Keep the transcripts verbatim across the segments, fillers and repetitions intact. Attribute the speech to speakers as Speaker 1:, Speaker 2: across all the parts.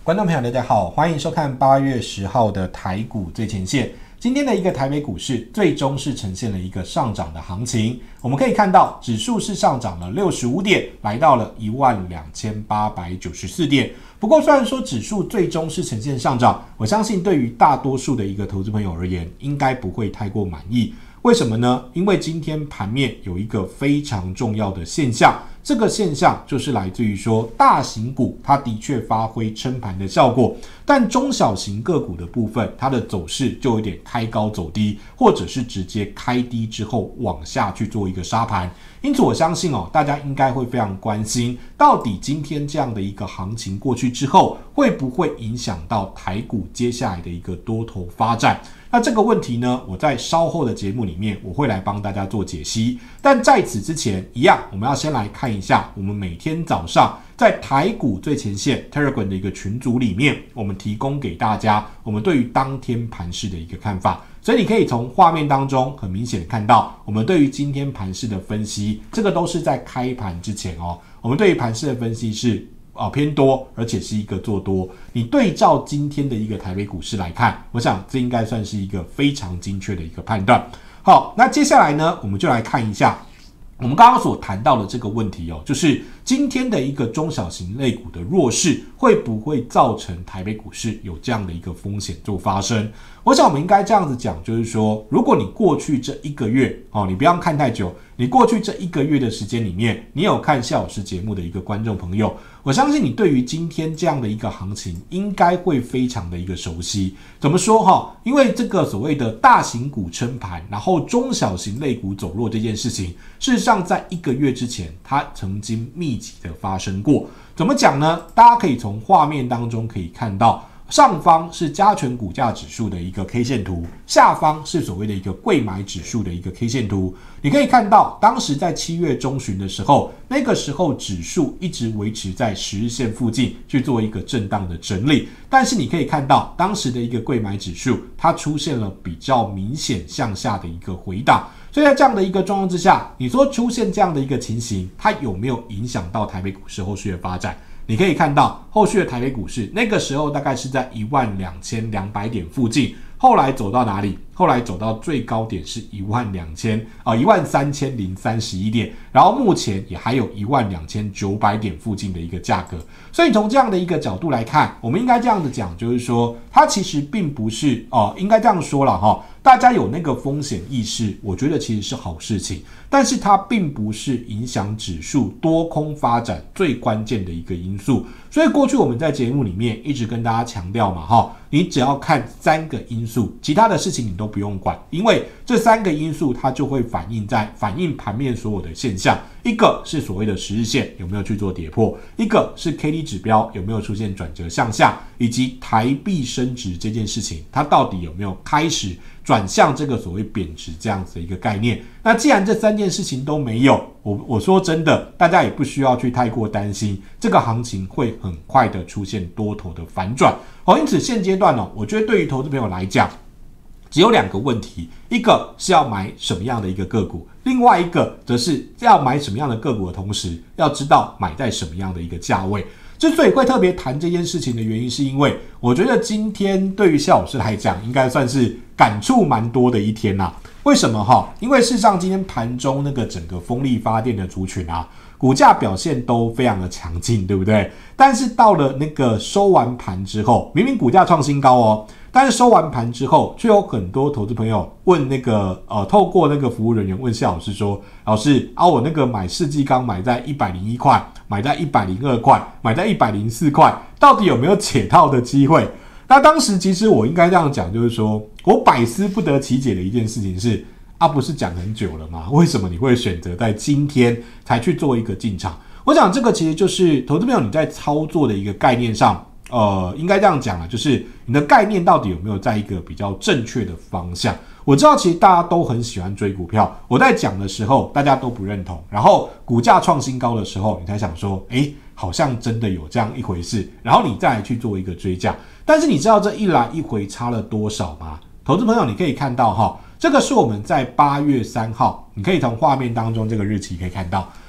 Speaker 1: 观众朋友大家好，欢迎收看八月十号的台股最前线。今天的一个台北股市最终是呈现了一个上涨的行情，我们可以看到指数是上涨了六十五点，来到了一万两千八百九十四点。不过虽然说指数最终是呈现上涨，我相信对于大多数的一个投资朋友而言，应该不会太过满意。为什么呢？因为今天盘面有一个非常重要的现象，这个现象就是来自于说大型股它的确发挥撑盘的效果，但中小型个股的部分它的走势就有点开高走低，或者是直接开低之后往下去做一个杀盘。因此我相信哦，大家应该会非常关心，到底今天这样的一个行情过去之后，会不会影响到台股接下来的一个多头发展？那这个问题呢，我在稍后的节目里面我会来帮大家做解析。但在此之前，一样我们要先来看一下我们每天早上在台股最前线 Telegram 的一个群组里面，我们提供给大家我们对于当天盘势的一个看法。所以你可以从画面当中很明显的看到，我们对于今天盘势的分析，这个都是在开盘之前哦，我们对于盘势的分析是哦，偏多，而且是一个做多。你对照今天的一个台北股市来看，我想这应该算是一个非常精确的一个判断。好，那接下来呢，我们就来看一下我们刚刚所谈到的这个问题哦，就是今天的一个中小型类股的弱势，会不会造成台北股市有这样的一个风险做发生？我想我们应该这样子讲，就是说，如果你过去这一个月哦，你不要看太久，你过去这一个月的时间里面，你有看夏老师节目的一个观众朋友，我相信你对于今天这样的一个行情，应该会非常的一个熟悉。怎么说哈？因为这个所谓的大型股撑盘，然后中小型类股走弱这件事情，事实上在一个月之前，它曾经密集的发生过。怎么讲呢？大家可以从画面当中可以看到，上方是加权股价指数的一个 K 线图，下方是所谓的一个柜买指数的一个 K 线图。你可以看到，当时在七月中旬的时候，那个时候指数一直维持在十日线附近去做一个震荡的整理，但是你可以看到，当时的一个柜买指数它出现了比较明显向下的一个回档。所以在这样的一个状况之下，你说出现这样的一个情形，它有没有影响到台北股市后续的发展？你可以看到后续的台北股市那个时候大概是在一万两千两百点附近，后来走到哪里？后来走到最高点是一万两千啊一万三千零三十一点，然后目前也还有一万两千九百点附近的一个价格。所以从这样的一个角度来看，我们应该这样子讲，就是说它其实并不是哦、呃，应该这样说了哈，大家有那个风险意识，我觉得其实是好事情，但是它并不是影响指数多空发展最关键的一个因素。所以过去我们在节目里面一直跟大家强调嘛哈，你只要看三个因素，其他的事情你都不用管，因为这三个因素它就会反映在反映盘面所有的现象。一个是所谓的十日线有没有去做跌破，一个是 K D 指标有没有出现转折向下，以及台币升值这件事情它到底有没有开始转向这个所谓贬值这样子的一个概念。那既然这三件事情都没有，我我说真的，大家也不需要去太过担心这个行情会很快的出现多头的反转。好，因此现阶段呢、哦，我觉得对于投资朋友来讲，只有两个问题，一个是要买什么样的一个个股，另外一个则是要买什么样的个股的同时，要知道买在什么样的一个价位。之所以会特别谈这件事情的原因，是因为我觉得今天对于谢老师来讲，应该算是感触蛮多的一天啦、啊。为什么哈？因为事实上今天盘中那个整个风力发电的族群啊，股价表现都非常的强劲，对不对？但是到了那个收完盘之后，明明股价创新高哦，但是收完盘之后，却有很多投资朋友问那个呃，透过那个服务人员问谢老师说：“老师啊，我那个买世纪钢买在一百零一块，买在一百零二块，买在一百零四块，到底有没有解套的机会？”那当时其实我应该这样讲，就是说我百思不得其解的一件事情是啊，不是讲很久了吗？为什么你会选择在今天才去做一个进场？我想这个其实就是投资朋友你在操作的一个概念上，呃，应该这样讲啦，就是你的概念到底有没有在一个比较正确的方向？我知道其实大家都很喜欢追股票，我在讲的时候大家都不认同，然后股价创新高的时候，你才想说，诶，好像真的有这样一回事，然后你再来去做一个追价。但是你知道这一来一回差了多少吗？投资朋友，你可以看到哈，这个是我们在八月三号，你可以从画面当中这个日期可以看到，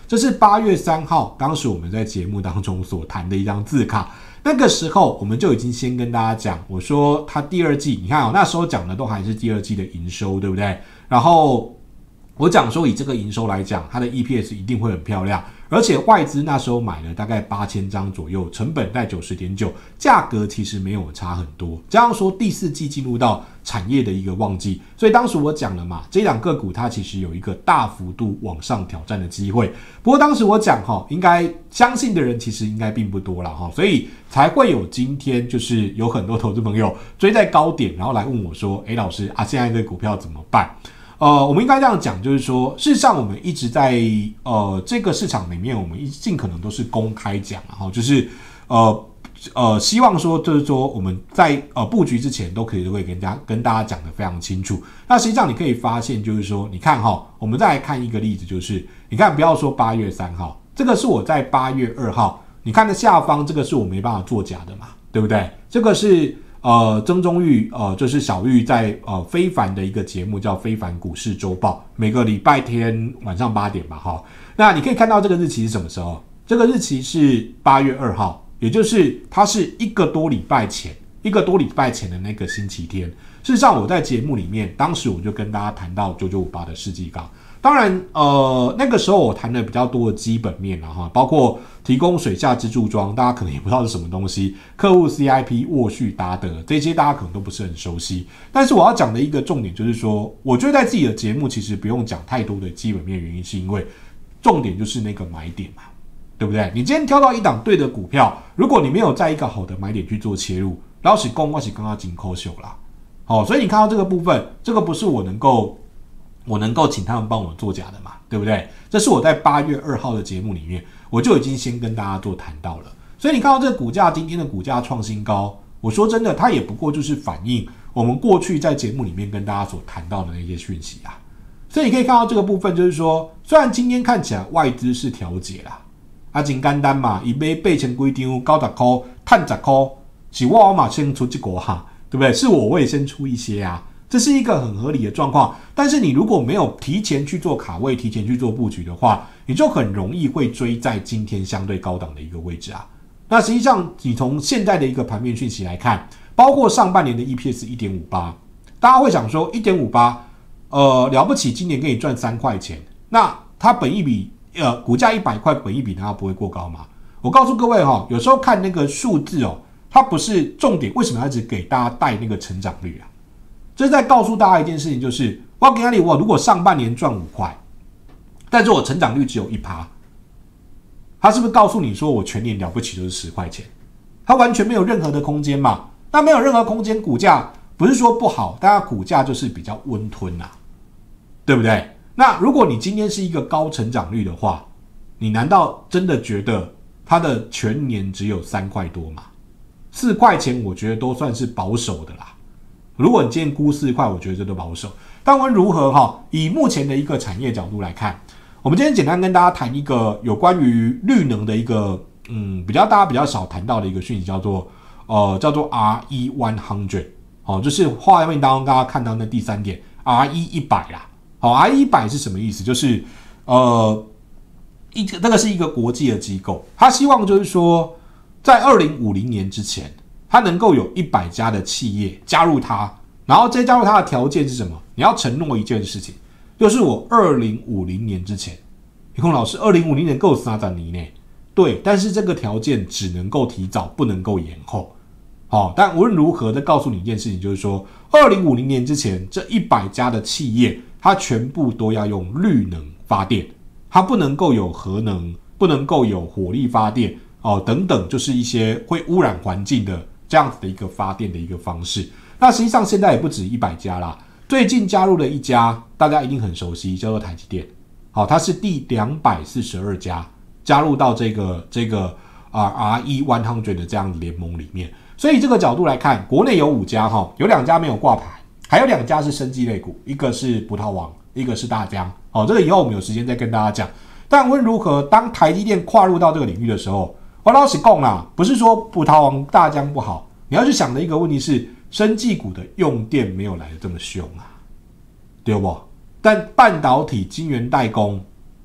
Speaker 1: 这是八月三号，当时我们在节目当中所谈的一张字卡。那个时候我们就已经先跟大家讲，我说它第二季，你看哦，那时候讲的都还是第二季的营收，对不对？然后我讲说以这个营收来讲，它的 E P S 一定会很漂亮，而且外资那时候买了大概八千张左右，成本在 九十点九， 价格其实没有差很多。加上说第四季进入到产业的一个旺季，所以当时我讲了嘛，这两个股它其实有一个大幅度往上挑战的机会。不过当时我讲齁，应该相信的人其实应该并不多啦齁，所以才会有今天就是有很多投资朋友追在高点，然后来问我说，诶老师啊，现在这个股票怎么办？呃，我们应该这样讲，就是说，事实上我们一直在呃这个市场里面，我们尽可能都是公开讲，然后就是呃呃，希望说就是说我们在呃布局之前都可以都会跟大家跟大家讲得非常清楚。那实际上你可以发现，就是说，你看哈，我们再来看一个例子，就是你看，不要说八月三号，这个是我在八月二号，你看的下方这个是我没办法作假的嘛，对不对？这个是。呃，曾宗玉，呃，就是小玉在呃非凡的一个节目叫《非凡股市周报》，每个礼拜天晚上八点吧，哈。那你可以看到这个日期是什么时候？这个日期是八月二号，也就是它是一个多礼拜前，一个多礼拜前的那个星期天。事实上，我在节目里面，当时我就跟大家谈到九九五八的世纪钢。当然，呃，那个时候我谈了比较多的基本面啦，哈，包括提供水下支柱桩，大家可能也不知道是什么东西，客户 C I P、沃旭、达德这些大家可能都不是很熟悉。但是我要讲的一个重点就是说，我觉得在自己的节目其实不用讲太多的基本面，原因是因为重点就是那个买点嘛，对不对？你今天挑到一档对的股票，如果你没有在一个好的买点去做切入，老实讲我是刚刚真可惜啦。好，所以你看到这个部分，这个不是我能够。我能够请他们帮我作假的嘛，对不对？这是我在八月二号的节目里面，我就已经先跟大家做谈到了。所以你看到这个股价，今天的股价创新高，我说真的，它也不过就是反映我们过去在节目里面跟大家所谈到的那些讯息啊。所以你可以看到这个部分，就是说，虽然今天看起来外资是调节啦，啊，很简单嘛，一杯八千几张，九十块，赚十块，是我嘛先出这个哈，对不对？是我我也先出一些啊。这是一个很合理的状况，但是你如果没有提前去做卡位，提前去做布局的话，你就很容易会追在今天相对高档的一个位置啊。那实际上，你从现在的一个盘面讯息来看，包括上半年的 E P S 一点五八， 大家会想说 一点五八， 呃，了不起，今年给你赚三块钱，那它本益比，呃，股价一百块，本益比难道不会过高吗？我告诉各位哈，有时候看那个数字哦，它不是重点，为什么要一直给大家带那个成长率啊？这是在告诉大家一件事情，就是我给你，我如果上半年赚五块，但是我成长率只有一趴，他是不是告诉你说我全年了不起就是十块钱？它完全没有任何的空间嘛？那没有任何空间，股价不是说不好，但它股价就是比较温吞啊，对不对？那如果你今天是一个高成长率的话，你难道真的觉得它的全年只有三块多吗？四块钱，我觉得都算是保守的啦。如果你今天估四块，我觉得这都保守。但无论如何哈，以目前的一个产业角度来看，我们今天简单跟大家谈一个有关于绿能的一个嗯比较大家比较少谈到的一个讯息，叫做呃叫做 R E 一百，哦，就是画面当中大家看到那第三点 R E 一百啦。好 ，R E 一百是什么意思？就是呃一这个是一个国际的机构，他希望就是说在二零五零年之前。它能够有一百家的企业加入它，然后这加入它的条件是什么？你要承诺一件事情，就是我二零五零年之前，李空老师，二零五零年够三十年呢？对，但是这个条件只能够提早，不能够延后。好、哦，但无论如何，再告诉你一件事情，就是说，二零五零年之前，这一百家的企业，它全部都要用绿能发电，它不能够有核能，不能够有火力发电哦，等等，就是一些会污染环境的。这样子的一个发电的一个方式，那实际上现在也不止一百家啦。最近加入了一家，大家一定很熟悉，叫做台积电。好，它是第两百四十二家加入到这个这个啊 R E 一百的这样的联盟里面。所以这个角度来看，国内有五家哈，有两家没有挂牌，还有两家是生技类股，一个是葡萄王，一个是大江。好，这个以后我们有时间再跟大家讲。但无论如何，当台积电跨入到这个领域的时候，我老实讲啦，不是说葡萄王大江不好，你要去想的一个问题是，生技股的用电没有来的这么凶啊，对不？但半导体晶圆代工，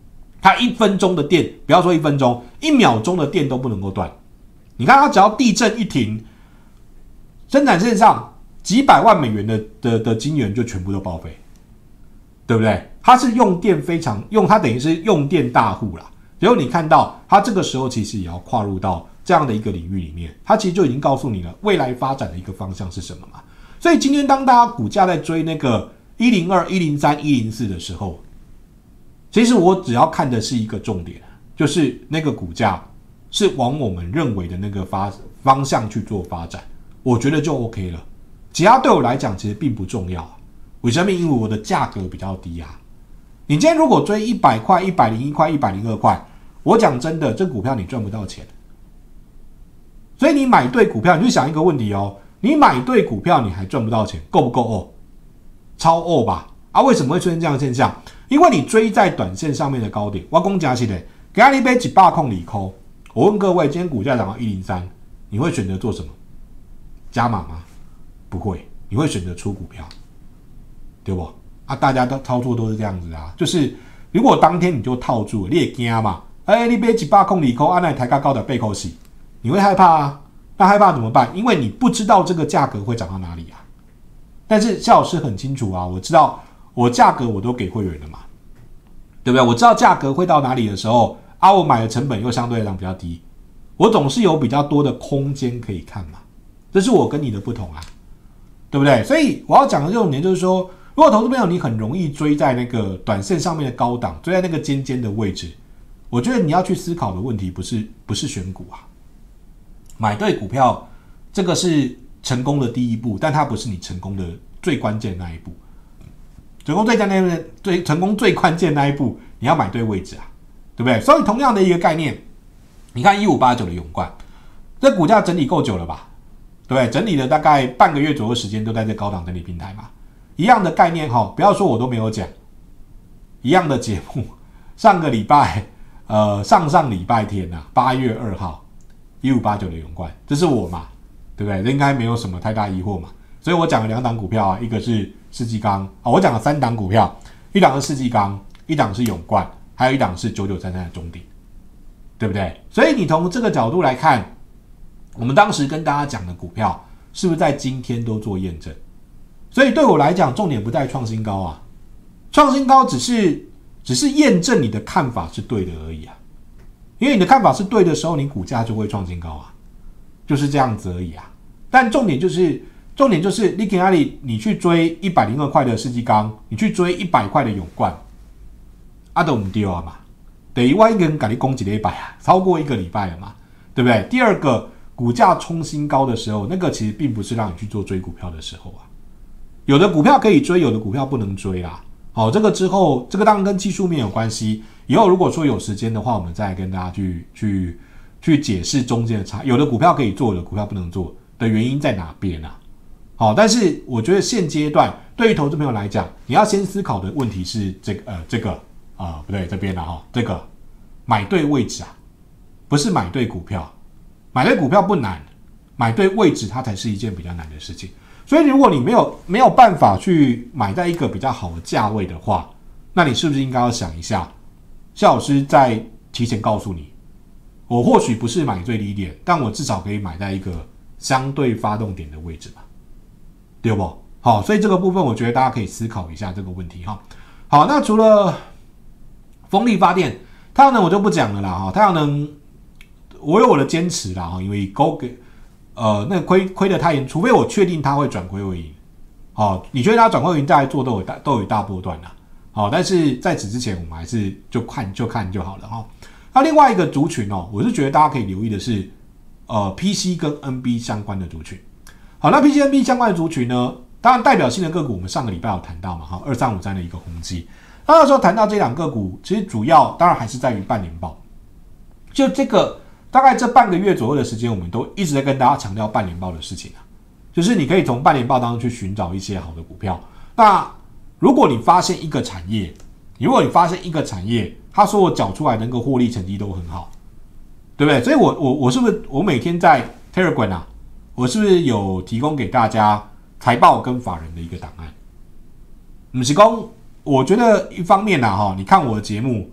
Speaker 1: 它一分钟的电，不要说一分钟，一秒钟的电都不能够断。你看它只要地震一停，生产线上几百万美元的的的晶圆就全部都报废，对不对？它是用电非常用，它等于是用电大户啦。结果你看到它这个时候其实也要跨入到这样的一个领域里面，它其实就已经告诉你了未来发展的一个方向是什么嘛。所以今天当大家股价在追那个一零二、一零三、一零四的时候，其实我只要看的是一个重点，就是那个股价是往我们认为的那个发方向去做发展，我觉得就 OK 了。其他对我来讲其实并不重要，为什么？因为我的价格比较低啊。你今天如果追一百块、一百零一块、一百零二块，我讲真的，这股票你赚不到钱。所以你买对股票，你就想一个问题哦，你买对股票你还赚不到钱，够不够哦？超哦吧？啊，为什么会出现这样的现象？因为你追在短线上面的高点，我讲假起来，给他一杯几百空里扣。我问各位，今天股价涨到一零三，你会选择做什么？加码吗？不会，你会选择出股票，对不？啊，大家的操作都是这样子啊，就是如果当天你就套住了，你也惊嘛？哎、欸，你买一百空里扣，按那抬价高的背扣洗，你会害怕啊？那害怕怎么办？因为你不知道这个价格会涨到哪里啊。但是夏老师很清楚啊，我知道我价格我都给会员了嘛，对不对？我知道价格会到哪里的时候啊，我买的成本又相对来讲比较低，我总是有比较多的空间可以看嘛。这是我跟你的不同啊，对不对？所以我要讲的重点就是说，如果投资朋友你很容易追在那个短线上面的高档，追在那个尖尖的位置，我觉得你要去思考的问题不是不是选股啊，买对股票这个是成功的第一步，但它不是你成功的最关键的那一步。成功最关键的最成功最关键的那一步，你要买对位置啊，对不对？所以同样的一个概念，你看一五八九的永冠，这股价整理够久了吧？对不对？整理了大概半个月左右的时间，都在这高档整理平台嘛。一样的概念哈，不要说我都没有讲，一样的节目，上个礼拜，呃，上上礼拜天啊，八月二号，一五八九的永冠，这是我嘛，对不对？应该没有什么太大疑惑嘛。所以我讲了两档股票啊，一个是世纪钢啊，我讲了三档股票，一档是世纪钢，一档是永冠，还有一档是九九三三的中鼎，对不对？所以你从这个角度来看，我们当时跟大家讲的股票，是不是在今天都做验证？所以对我来讲，重点不在创新高啊，创新高只是只是验证你的看法是对的而已啊。因为你的看法是对的时候，你股价就会创新高啊，就是这样子而已啊。但重点就是，重点就是你去哪里，你去追一百零二块的世纪钢，你去追一百块的永冠，啊都唔对啊嘛。等于我一个人给你攻击了一百啊，超过一个礼拜了嘛，对不对？第二个，股价冲新高的时候，那个其实并不是让你去做追股票的时候啊。有的股票可以追，有的股票不能追啦。好，这个之后，这个当然跟技术面有关系。以后如果说有时间的话，我们再跟大家去去去解释中间的差。有的股票可以做，有的股票不能做的原因在哪边啊？好，但是我觉得现阶段对于投资朋友来讲，你要先思考的问题是这个呃这个啊、呃、不对这边了哈，这个买对位置啊，不是买对股票，买对股票不难，买对位置它才是一件比较难的事情。所以如果你没有没有办法去买在一个比较好的价位的话，那你是不是应该要想一下，夏老师在提前告诉你，我或许不是买最低点，但我至少可以买在一个相对发动点的位置嘛，对不？好，所以这个部分我觉得大家可以思考一下这个问题哈。好，那除了风力发电，太阳能我就不讲了啦哈，太阳能我有我的坚持啦哈，因为勾给。呃，那个亏亏得太严，除非我确定它会转亏为盈，好、哦，你觉得它转亏为盈再来做都有大都有一大波段啦，好、哦，但是在此之前我们还是就看就看就好了哈、哦。那另外一个族群哦，我是觉得大家可以留意的是，呃 ，P C 跟 N B 相关的族群。好，那 P C、N B 相关的族群呢，当然代表性的个股我们上个礼拜有谈到嘛，哈，二三五三的一个宏基。那时候谈到这两个股，其实主要当然还是在于半年报，就这个。大概这半个月左右的时间，我们都一直在跟大家强调半年报的事情啊，就是你可以从半年报当中去寻找一些好的股票。那如果你发现一个产业，如果你发现一个产业，它所有缴出来的那个获利成绩都很好，对不对？所以我我我是不是我每天在 Telegram 啊，我是不是有提供给大家财报跟法人的一个档案？不是说，我觉得一方面啊哈，你看我的节目，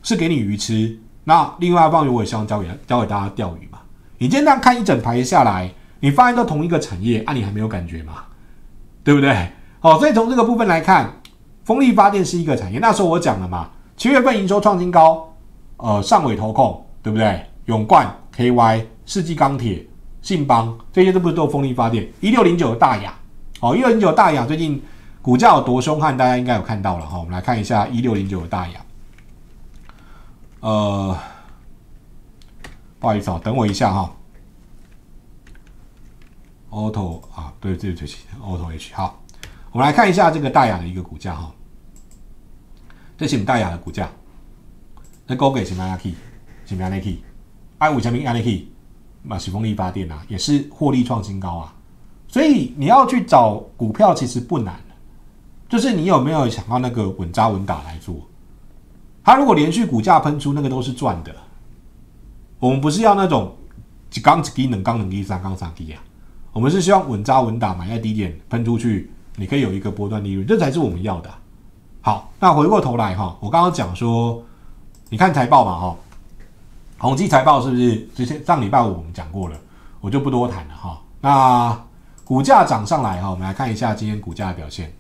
Speaker 1: 是给你鱼吃，那另外一方面我也希望教给教给大家钓鱼嘛。你今天这样看一整排下来，你发现都同一个产业，啊，你还没有感觉吗？对不对？好，所以从这个部分来看，风力发电是一个产业。那时候我讲了嘛，七月份营收创新高，呃，上尾投控，对不对？永冠、K Y、世纪钢铁、信邦，这些都不是都风力发电。一六零九的大亚，哦，一六零九的大亚最近股价有多凶悍，大家应该有看到了哈。我们来看一下一六零九的大亚，呃，不好意思哦，等我一下哈。Auto 啊，对对对 ，Auto H 好，我们来看一下这个大亚的一个股价哈。这是我们大亚的股价，那高给什么样 key？ 什么样的 key？ 爱五千名样的 key， 嘛是风力发电啊，也是获利创新高啊。所以你要去找股票其实不难，就是你有没有想要那个稳扎稳打来做。它如果连续股价喷出，那个都是赚的。我们不是要那种一缸一基、两缸两基、三缸三基啊。我们是希望稳扎稳打，买在低点喷出去，你可以有一个波段利润，这才是我们要的啊。好，那回过头来哈，我刚刚讲说，你看财报嘛哈，宏基财报是不是之前上礼拜五我们讲过了，我就不多谈了哈。那股价涨上来哈，我们来看一下今天股价的表现，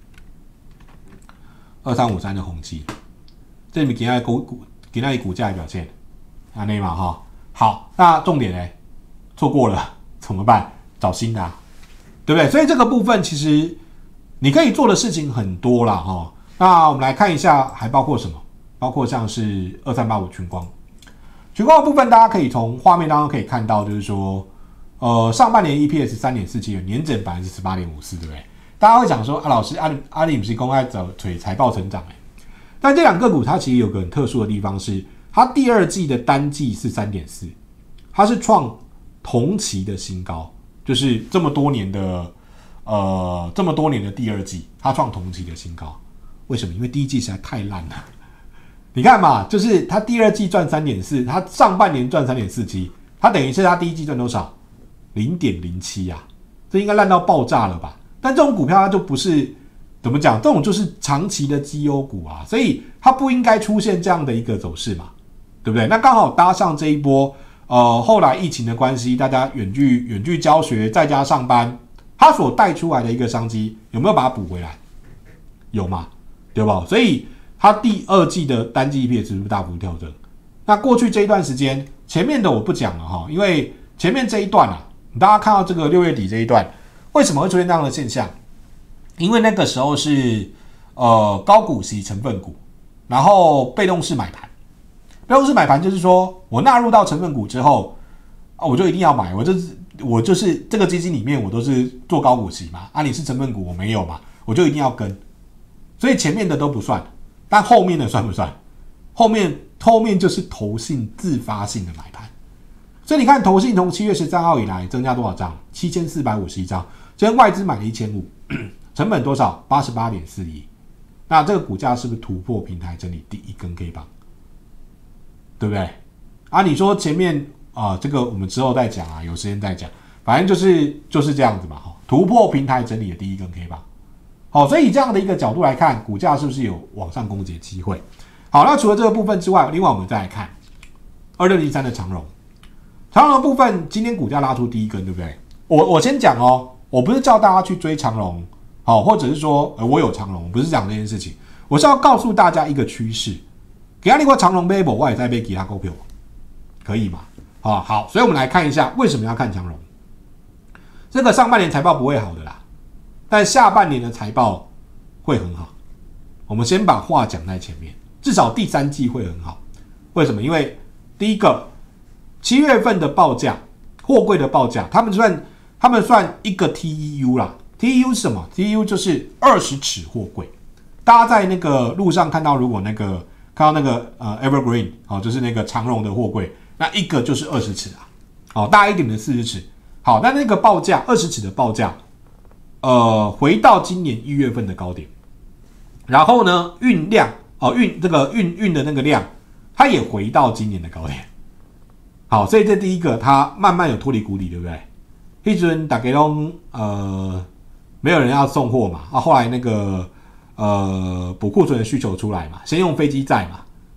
Speaker 1: 二三五三的宏基，这里给那股股给那里股价的表现，安内嘛哈。好，那重点呢，错过了怎么办？找新的啊，对不对？所以这个部分其实你可以做的事情很多啦哈。那我们来看一下，还包括什么？包括像是二三八五群光，群光的部分，大家可以从画面当中可以看到，就是说，呃，上半年 E P S 三点四七，年整百分之十八点五四，对不对？大家会讲说啊，老师，阿里阿里不是公开找腿财报成长哎，但这两个股它其实有个很特殊的地方是，它第二季的单季是三点四，它是创同期的新高。就是这么多年的，呃，这么多年的第二季，它创同期的新高。为什么？因为第一季实在太烂了。你看嘛，就是它第二季赚 三点四， 它上半年赚 三点四七， 它等于是它第一季赚多少 零点零七 啊，这应该烂到爆炸了吧？但这种股票它就不是怎么讲，这种就是长期的绩优股啊，所以它不应该出现这样的一个走势嘛，对不对？那刚好搭上这一波。呃，后来疫情的关系，大家远距远距教学，在家上班，它所带出来的一个商机，有没有把它补回来？有嘛，对吧？所以它第二季的单季 E P S 是不是大幅调整？那过去这一段时间，前面的我不讲了哈，因为前面这一段啊，大家看到这个六月底这一段，为什么会出现这样的现象？因为那个时候是呃高股息成分股，然后被动式买盘。被动式买盘就是说我纳入到成分股之后啊，我就一定要买，我就是我就是这个基金里面我都是做高股息嘛，啊你是成分股我没有嘛，我就一定要跟，所以前面的都不算，但后面的算不算？后面后面就是投信自发性的买盘，所以你看投信从七月十三号以来增加多少张？七千四百五十一张，今天外资买了一千五，成本多少？八十八点四一，那这个股价是不是突破平台整理第一根 K 棒？对不对？啊，你说前面啊、呃，这个我们之后再讲啊，有时间再讲。反正就是就是这样子嘛，突破平台整理的第一根 K 棒。好，所以以这样的一个角度来看，股价是不是有往上攻击的机会？好，那除了这个部分之外，另外我们再来看二六零三的长荣，长荣的部分今天股价拉出第一根，对不对？我我先讲哦，我不是叫大家去追长荣，好，或者是说呃我有长荣，我不是讲这件事情，我是要告诉大家一个趋势。给他那个长荣买无，我也在买其他股票，可以吗？啊，好，所以我们来看一下为什么要看长荣。这个上半年财报不会好的啦，但下半年的财报会很好。我们先把话讲在前面，至少第三季会很好。为什么？因为第一个，七月份的报价，货柜的报价，他们算他们算一个 T E U 啦。T E U 是什么 ？T E U 就是二十尺货柜。大家在那个路上看到，如果那个看到那个呃 Evergreen 哦，就是那个长荣的货柜，那一个就是二十尺啊，好、哦、大一点的四十尺。好，那那个报价二十尺的报价，呃，回到今年一月份的高点，然后呢，运量哦运这个运运的那个量，它也回到今年的高点。好，所以这第一个，它慢慢有脱离谷底，对不对？一阵大家都呃没有人要送货嘛，啊，后来那个。呃，补库存的需求出来嘛，先用飞机载嘛，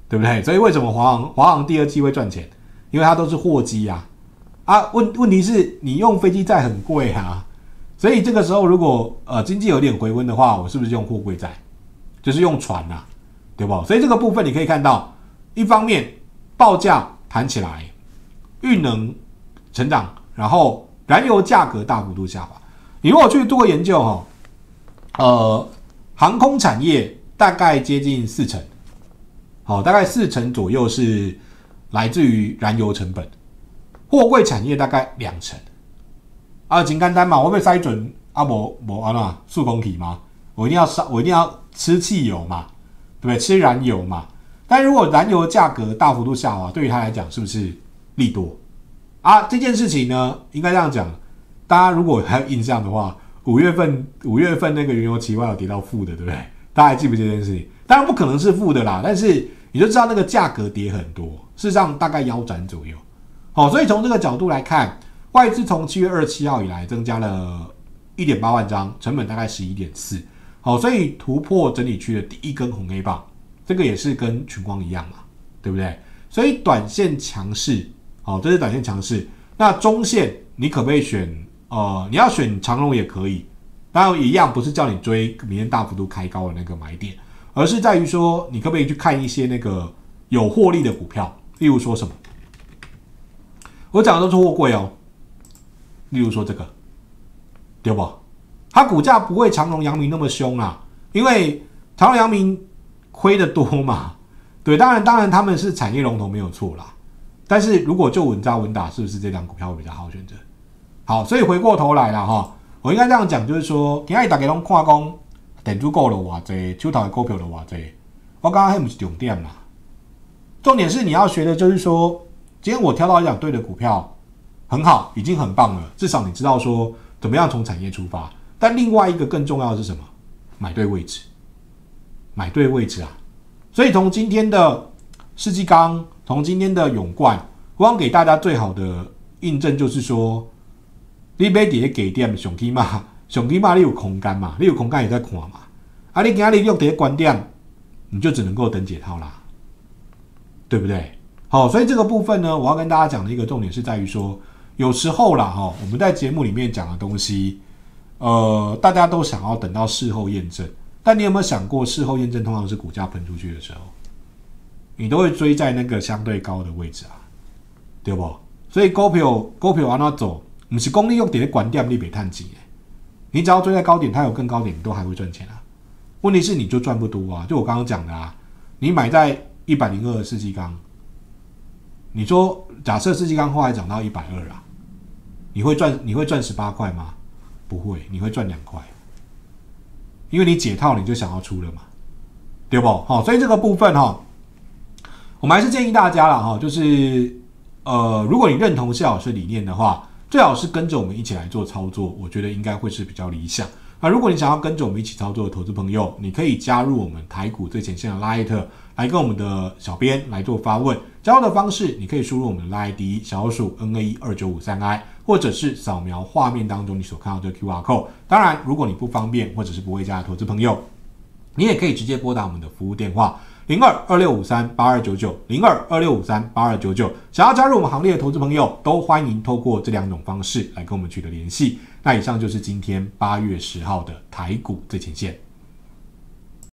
Speaker 1: 对不对？所以为什么华航华航第二季会赚钱？因为它都是货机啊，啊问问题是你用飞机载很贵啊，所以这个时候如果呃经济有点回温的话，我是不是用货柜载？就是用船啊，对不？所以这个部分你可以看到，一方面报价弹起来，运能成长，然后燃油价格大幅度下滑。你如果去做个研究哈，呃，航空产业大概接近四成。好，大概四成左右是来自于燃油成本，货柜产业大概两成。啊，很简单嘛，我被塞准啊，我我啊那数公体吗？我一定要烧，我一定要吃汽油嘛，对不对？吃燃油嘛。但如果燃油价格大幅度下滑，对于他来讲是不是利多啊？这件事情呢，应该这样讲，大家如果还有印象的话，五月份五月份那个原油期货有跌到负的，对不对？大家还记不记得这件事情？当然不可能是负的啦，但是你就知道那个价格跌很多，事实上大概腰斩左右。好，所以从这个角度来看，外资从七月二十七号以来增加了 一点八万张，成本大概 十一点四。好，所以突破整理区的第一根红 A 棒，这个也是跟群光一样嘛，对不对？所以短线强势，好，这是短线强势。那中线你可不可以选？呃，你要选长荣也可以，当然一样不是叫你追明天大幅度开高的那个买点。而是在于说，你可不可以去看一些那个有获利的股票，例如说什么？我讲的都是货柜哦，例如说这个，对不？它股价不会长荣、阳明那么凶啊，因为长荣、阳明亏得多嘛。对，当然，当然他们是产业龙头没有错啦。但是如果就稳扎稳打，是不是这张股票会比较好选择？好，所以回过头来了哈，我应该这样讲，就是说，今天大家都看讲。电子股的偌济，手头的股票的偌济，我刚刚那不是重点啦。重点是你要学的就是说，今天我挑到一档对的股票，很好，已经很棒了。至少你知道说怎么样从产业出发。但另外一个更重要的是什么？买对位置，买对位置啊！所以从今天的世纪钢，从今天的永冠，我想给大家最好的印证就是说，你买在低点上起码。上起码你有空间嘛，你有空间也在看嘛。啊，你今天用这些观点，你就只能够等解套啦，对不对？好，所以这个部分呢，我要跟大家讲的一个重点是在于说，有时候啦，哈，我们在节目里面讲的东西，呃，大家都想要等到事后验证，但你有没有想过，事后验证通常是股价喷出去的时候，你都会追在那个相对高的位置啊，对不？所以股票股票按怎走，不是讲你用这些观点你别赚钱。你只要追在高点，它有更高点，你都还会赚钱啊。问题是你就赚不多啊，就我刚刚讲的啊，你买在一百零二的世纪钢，你说假设世纪钢后来涨到一百二啊，你会赚你会赚十八块吗？不会，你会赚两块，因为你解套你就想要出了嘛，对不？好，所以这个部分哈，我们还是建议大家啦哈，就是呃，如果你认同谢老师理念的话。最好是跟着我们一起来做操作，我觉得应该会是比较理想。那如果你想要跟着我们一起操作的投资朋友，你可以加入我们台股最前线的 Line 来跟我们的小编来做发问。加入的方式，你可以输入我们的 Line I D 小老鼠 N A 一二九五三 I， 或者是扫描画面当中你所看到的 Q R code。当然，如果你不方便或者是不会加的投资朋友，你也可以直接拨打我们的服务电话。零二二六五三八二九九 零二二六五三八二九九，想要加入我们行列的投资朋友，都欢迎透过这两种方式来跟我们取得联系。那以上就是今天八月十号的台股最前线。